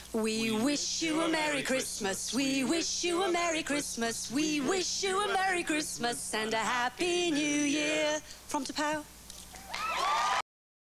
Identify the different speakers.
Speaker 1: We wish you a Merry Christmas. We wish you a Merry Christmas. We wish you a Merry Christmas and a Happy New Year. From to Pow.